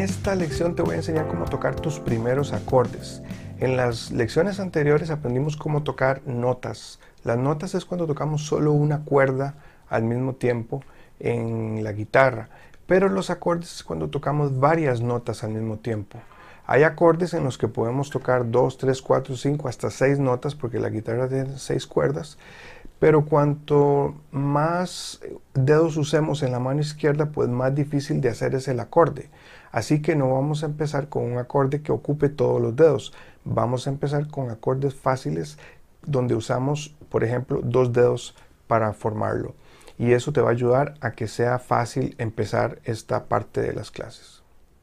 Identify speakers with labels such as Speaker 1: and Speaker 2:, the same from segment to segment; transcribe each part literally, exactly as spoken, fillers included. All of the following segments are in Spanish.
Speaker 1: esta lección te voy a enseñar cómo tocar tus primeros acordes. En las lecciones anteriores aprendimos cómo tocar notas. Las notas es cuando tocamos solo una cuerda al mismo tiempo en la guitarra, pero los acordes es cuando tocamos varias notas al mismo tiempo. Hay acordes en los que podemos tocar dos, tres, cuatro, cinco, hasta seis notas, porque la guitarra tiene seis cuerdas, pero cuanto más dedos usemos en la mano izquierda, pues más difícil de hacer es el acorde. Así que no vamos a empezar con un acorde que ocupe todos los dedos. Vamos a empezar con acordes fáciles donde usamos, por ejemplo, dos dedos para formarlo. Y eso te va a ayudar a que sea fácil empezar esta parte de las clases.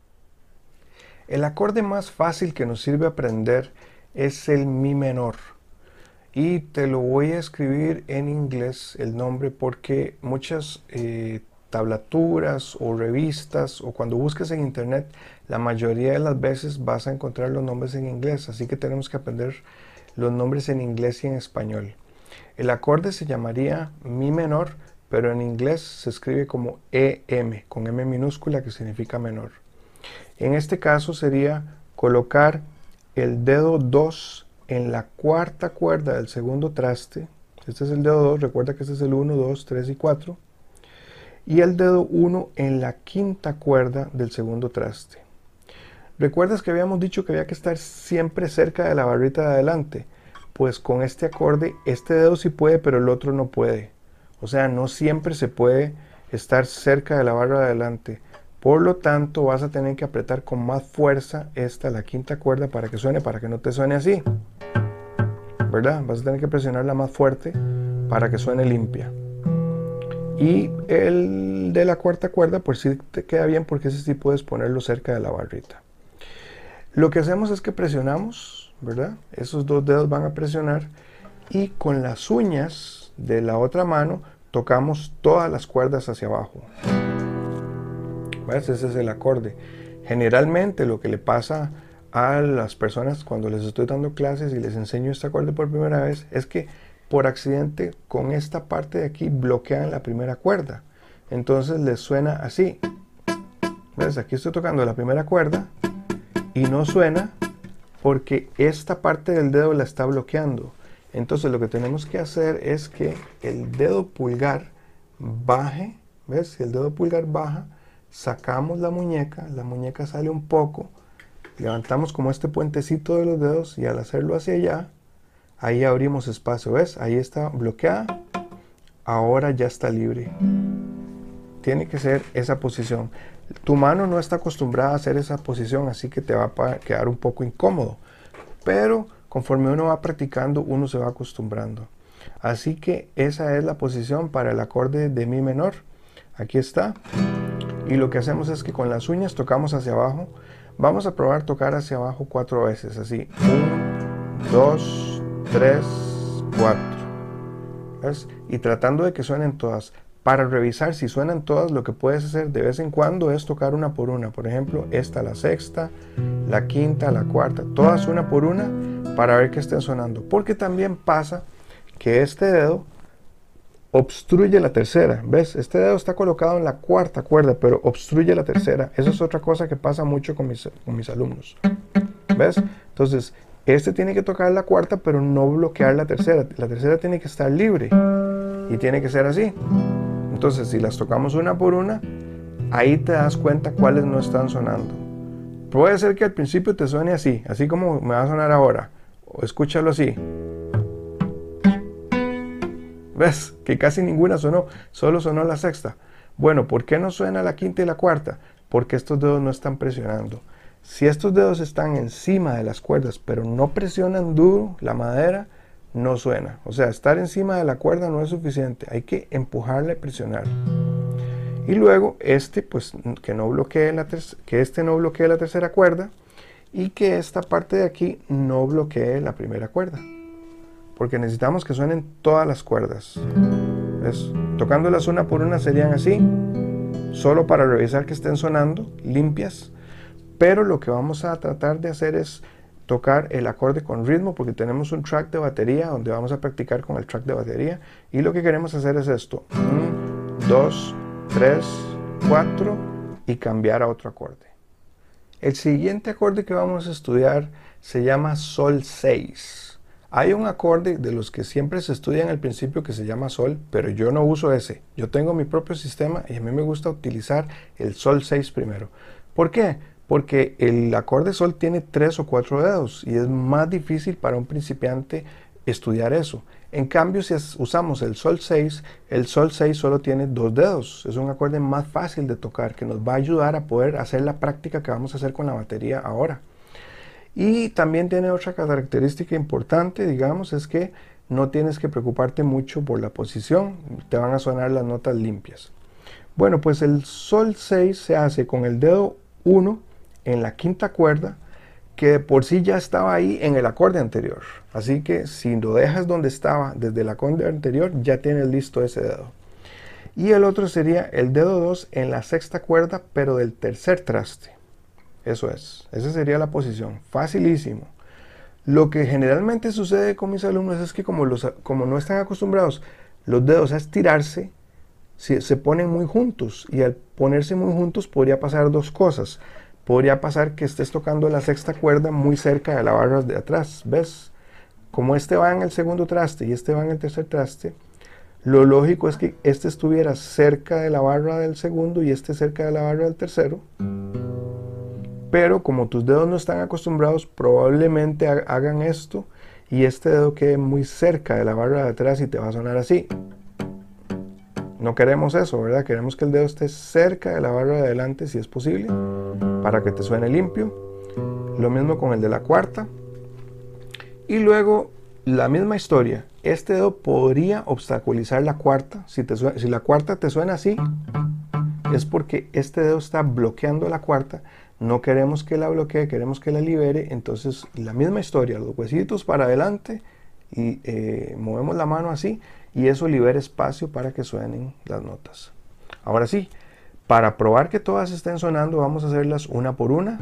Speaker 1: El acorde más fácil que nos sirve aprender es el mi menor. Y te lo voy a escribir en inglés el nombre porque muchas eh, tablaturas o revistas o cuando busques en internet, la mayoría de las veces vas a encontrar los nombres en inglés. Así que tenemos que aprender los nombres en inglés y en español. El acorde se llamaría mi menor, pero en inglés se escribe como E M, con M minúscula que significa menor. En este caso sería colocar el dedo dos en la cuarta cuerda del segundo traste. Este es el dedo dos, recuerda que este es el uno, dos, tres y cuatro. Y el dedo uno en la quinta cuerda del segundo traste. ¿Recuerdas que habíamos dicho que había que estar siempre cerca de la barrita de adelante? Pues con este acorde, este dedo sí puede, pero el otro no puede. O sea, no siempre se puede estar cerca de la barra de adelante. Por lo tanto, vas a tener que apretar con más fuerza esta, la quinta cuerda, para que suene, para que no te suene así. ¿Verdad? Vas a tener que presionarla más fuerte para que suene limpia. Y el de la cuarta cuerda, pues sí te queda bien porque ese sí puedes ponerlo cerca de la barrita. Lo que hacemos es que presionamos, ¿verdad? Esos dos dedos van a presionar y con las uñas de la otra mano tocamos todas las cuerdas hacia abajo. ¿Ves? Ese es el acorde. Generalmente lo que le pasa a las personas cuando les estoy dando clases y les enseño este acorde por primera vez es que por accidente con esta parte de aquí bloquean la primera cuerda. Entonces les suena así. ¿Ves? Aquí estoy tocando la primera cuerda y no suena porque esta parte del dedo la está bloqueando. Entonces lo que tenemos que hacer es que el dedo pulgar baje. ¿Ves? Si el dedo pulgar baja, sacamos la muñeca, la muñeca sale un poco, levantamos como este puentecito de los dedos y al hacerlo hacia allá, ahí abrimos espacio, ¿ves? Ahí está bloqueada, ahora ya está libre. Tiene que ser esa posición. Tu mano no está acostumbrada a hacer esa posición, así que te va a quedar un poco incómodo, pero conforme uno va practicando, uno se va acostumbrando. Así que esa es la posición para el acorde de mi menor. Aquí está. Y lo que hacemos es que con las uñas tocamos hacia abajo. Vamos a probar tocar hacia abajo cuatro veces, así. uno, dos, tres, cuatro. ¿Ves? Y tratando de que suenen todas. Para revisar si suenan todas, lo que puedes hacer de vez en cuando es tocar una por una. Por ejemplo, esta, la sexta, la quinta, la cuarta. Todas una por una para ver que estén sonando. Porque también pasa que este dedo obstruye la tercera, ¿ves? Este dedo está colocado en la cuarta cuerda, pero obstruye la tercera. Eso es otra cosa que pasa mucho con mis, con mis alumnos, ¿ves? Entonces, este tiene que tocar la cuarta, pero no bloquear la tercera. La tercera tiene que estar libre y tiene que ser así. Entonces, si las tocamos una por una, ahí te das cuenta cuáles no están sonando. Puede ser que al principio te suene así, así como me va a sonar ahora, o escúchalo así. ¿Ves? Que casi ninguna sonó, solo sonó la sexta. Bueno, ¿por qué no suena la quinta y la cuarta? Porque estos dedos no están presionando. Si estos dedos están encima de las cuerdas, pero no presionan duro la madera, no suena. O sea, estar encima de la cuerda no es suficiente. Hay que empujarla y presionar. Y luego este, pues, que, no bloquee la que este no bloquee la tercera cuerda y que esta parte de aquí no bloquee la primera cuerda. Porque necesitamos que suenen todas las cuerdas. ¿Ves? Tocándolas una por una serían así, solo para revisar que estén sonando, limpias. Pero lo que vamos a tratar de hacer es tocar el acorde con ritmo, porque tenemos un track de batería donde vamos a practicar con el track de batería. Y lo que queremos hacer es esto: uno, dos, tres, cuatro y cambiar a otro acorde. El siguiente acorde que vamos a estudiar se llama sol seis. Hay un acorde de los que siempre se estudian al principio que se llama sol, pero yo no uso ese. Yo tengo mi propio sistema y a mí me gusta utilizar el sol seis primero. ¿Por qué? Porque el acorde sol tiene tres o cuatro dedos y es más difícil para un principiante estudiar eso. En cambio, si usamos el sol seis, el sol seis solo tiene dos dedos. Es un acorde más fácil de tocar que nos va a ayudar a poder hacer la práctica que vamos a hacer con la batería ahora. Y también tiene otra característica importante, digamos, es que no tienes que preocuparte mucho por la posición, te van a sonar las notas limpias. Bueno, pues el sol seis se hace con el dedo uno en la quinta cuerda, que de por sí ya estaba ahí en el acorde anterior. Así que si lo dejas donde estaba desde el acorde anterior, ya tienes listo ese dedo. Y el otro sería el dedo dos en la sexta cuerda, pero del tercer traste. Eso es, esa sería la posición, facilísimo. Lo que generalmente sucede con mis alumnos es que como, los, como no están acostumbrados los dedos a estirarse, se, se ponen muy juntos, y al ponerse muy juntos podría pasar dos cosas. Podría pasar que estés tocando la sexta cuerda muy cerca de la barra de atrás, ¿ves? Como este va en el segundo traste y este va en el tercer traste, lo lógico es que este estuviera cerca de la barra del segundo y este cerca de la barra del tercero. Pero como tus dedos no están acostumbrados, probablemente hagan esto y este dedo quede muy cerca de la barra de atrás y te va a sonar así. No queremos eso, ¿verdad? Queremos que el dedo esté cerca de la barra de adelante si es posible, para que te suene limpio. Lo mismo con el de la cuarta. Y luego la misma historia. Este dedo podría obstaculizar la cuarta. Si, te suena, si la cuarta te suena así, es porque este dedo está bloqueando la cuarta. No queremos que la bloquee, queremos que la libere. Entonces la misma historia, los huesitos para adelante y eh, movemos la mano así y eso libera espacio para que suenen las notas. Ahora sí, para probar que todas estén sonando vamos a hacerlas una por una.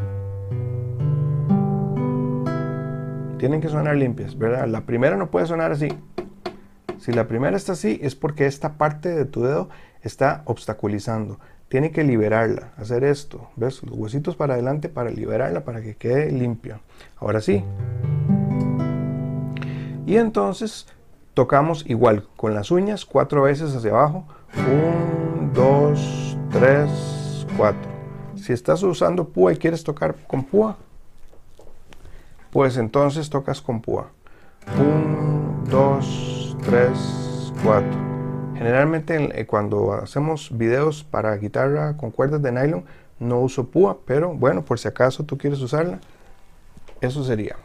Speaker 1: Tienen que sonar limpias, ¿verdad? La primera no puede sonar así. Si la primera está así es porque esta parte de tu dedo está obstaculizando. Tiene que liberarla, hacer esto, ¿ves? Los huesitos para adelante para liberarla, para que quede limpio. Ahora sí. Y entonces tocamos igual, con las uñas, cuatro veces hacia abajo. Un, dos, tres, cuatro. Si estás usando púa y quieres tocar con púa, pues entonces tocas con púa. Un, dos, tres, cuatro. Generalmente cuando hacemos videos para guitarra con cuerdas de nylon no uso púa, pero bueno, por si acaso tú quieres usarla, eso sería.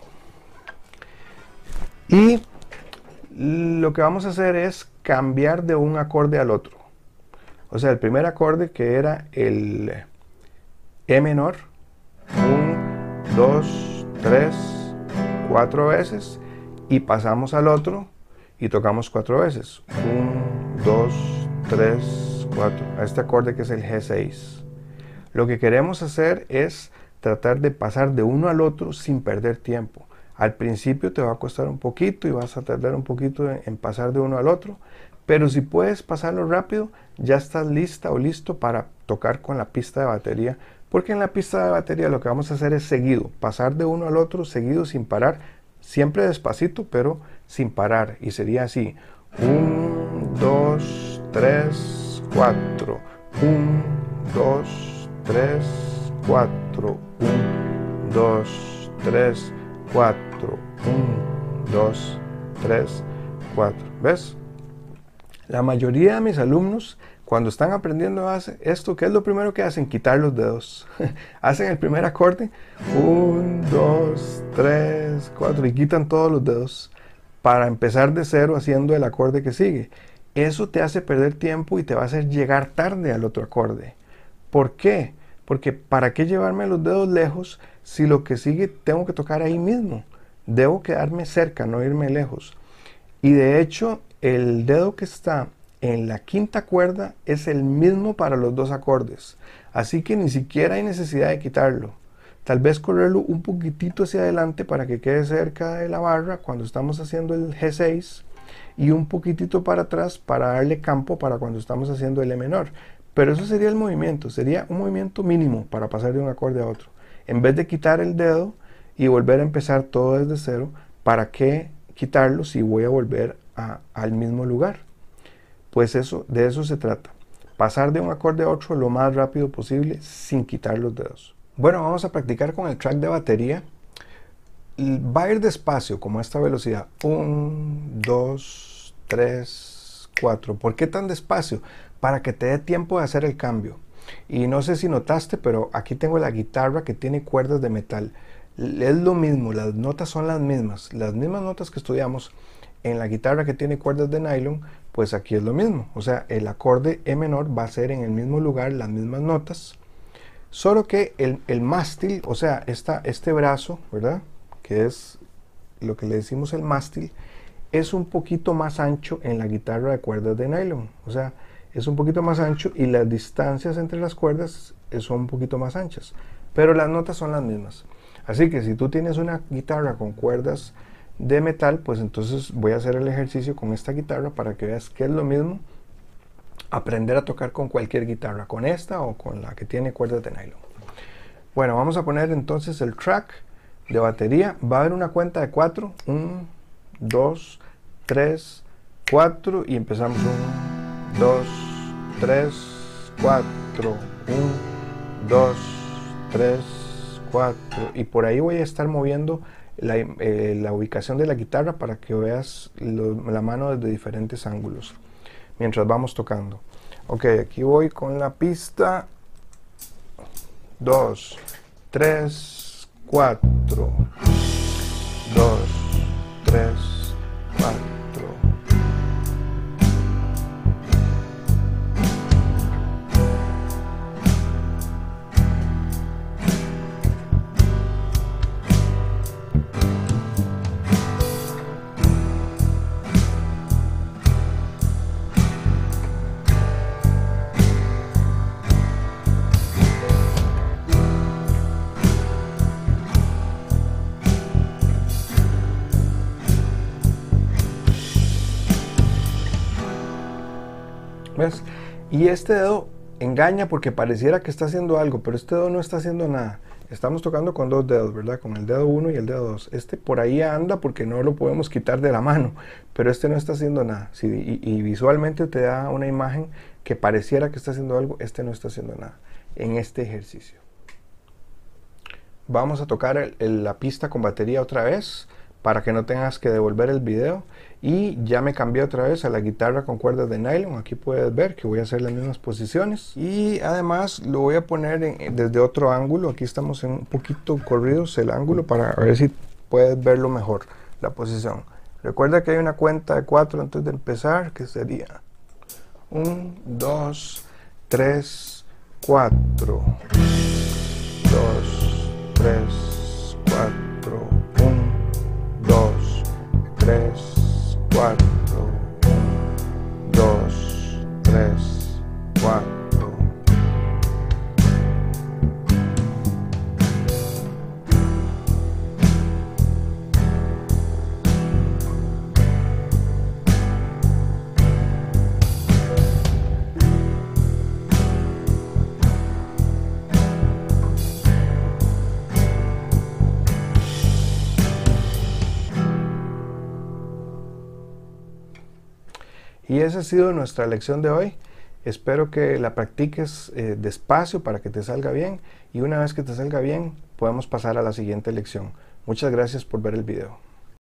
Speaker 1: Y lo que vamos a hacer es cambiar de un acorde al otro. O sea, el primer acorde que era el E menor, un, dos, tres, cuatro veces, y pasamos al otro y tocamos cuatro veces. uno, dos, tres, cuatro. A este acorde que es el G seis. Lo que queremos hacer es tratar de pasar de uno al otro sin perder tiempo. Al principio te va a costar un poquito y vas a tardar un poquito en, en pasar de uno al otro, pero si puedes pasarlo rápido, ya estás lista o listo para tocar con la pista de batería, porque en la pista de batería lo que vamos a hacer es seguido, pasar de uno al otro seguido sin parar, siempre despacito, pero sin parar, y sería así: uno, dos, tres, cuatro, uno, dos, tres, cuatro, uno, dos, tres, cuatro, uno, dos, tres, cuatro. ¿Ves? La mayoría de mis alumnos, cuando están aprendiendo esto, ¿qué es lo primero que hacen? Quitar los dedos. Hacen el primer acorde, uno, dos, tres, cuatro, y quitan todos los dedos para empezar de cero haciendo el acorde que sigue. Eso te hace perder tiempo y te va a hacer llegar tarde al otro acorde. ¿Por qué? Porque ¿para qué llevarme los dedos lejos si lo que sigue tengo que tocar ahí mismo? Debo quedarme cerca, no irme lejos. Y de hecho, el dedo que está en la quinta cuerda es el mismo para los dos acordes. Así que ni siquiera hay necesidad de quitarlo. Tal vez correrlo un poquitito hacia adelante para que quede cerca de la barra cuando estamos haciendo el G seis, y un poquitito para atrás para darle campo para cuando estamos haciendo el E menor. Pero eso sería el movimiento, sería un movimiento mínimo para pasar de un acorde a otro. En vez de quitar el dedo y volver a empezar todo desde cero, ¿para qué quitarlo si voy a volver a, al mismo lugar? Pues eso, de eso se trata. Pasar de un acorde a otro lo más rápido posible sin quitar los dedos. Bueno, vamos a practicar con el track de batería. Va a ir despacio, como a esta velocidad. uno, dos, tres, cuatro. ¿Por qué tan despacio? Para que te dé tiempo de hacer el cambio. Y no sé si notaste, pero aquí tengo la guitarra que tiene cuerdas de metal. Es lo mismo, las notas son las mismas. Las mismas notas que estudiamos en la guitarra que tiene cuerdas de nylon, pues aquí es lo mismo. O sea, el acorde E menor va a ser en el mismo lugar, las mismas notas. Solo que el, el mástil, o sea, esta, este brazo, ¿verdad?, que es lo que le decimos el mástil, es un poquito más ancho en la guitarra de cuerdas de nylon. O sea, es un poquito más ancho y las distancias entre las cuerdas son un poquito más anchas. Pero las notas son las mismas. Así que si tú tienes una guitarra con cuerdas de metal, pues entonces voy a hacer el ejercicio con esta guitarra para que veas que es lo mismo aprender a tocar con cualquier guitarra, con esta o con la que tiene cuerdas de nylon. Bueno, vamos a poner entonces el track de batería. Va a haber una cuenta de cuatro. uno, dos, tres, cuatro y empezamos. uno, dos, tres, cuatro. uno, dos, tres, cuatro. Y por ahí voy a estar moviendo la, eh, la ubicación de la guitarra para que veas lo, la mano desde diferentes ángulos mientras vamos tocando. Ok, aquí voy con la pista. dos, tres, cuatro. dos, tres, cuatro. ¿Ves? Y este dedo engaña porque pareciera que está haciendo algo, pero este dedo no está haciendo nada. Estamos tocando con dos dedos, ¿verdad? Con el dedo uno y el dedo dos. Este por ahí anda porque no lo podemos quitar de la mano, pero este no está haciendo nada. Sí, y, y visualmente te da una imagen que pareciera que está haciendo algo, este no está haciendo nada en este ejercicio. Vamos a tocar el, el, la pista con batería otra vez para que no tengas que devolver el video. Y ya me cambié otra vez a la guitarra con cuerdas de nylon. Aquí puedes ver que voy a hacer las mismas posiciones. Y además lo voy a poner en, desde otro ángulo. Aquí estamos en un poquito corridos el ángulo para ver si puedes verlo mejor, la posición. Recuerda que hay una cuenta de cuatro antes de empezar, que sería uno, dos, tres, cuatro. dos, tres, cuatro. uno, dos, tres, cuatro, dos, tres, cuatro. Y esa ha sido nuestra lección de hoy. Espero que la practiques eh, despacio para que te salga bien. Y una vez que te salga bien, podemos pasar a la siguiente lección. Muchas gracias por ver el video.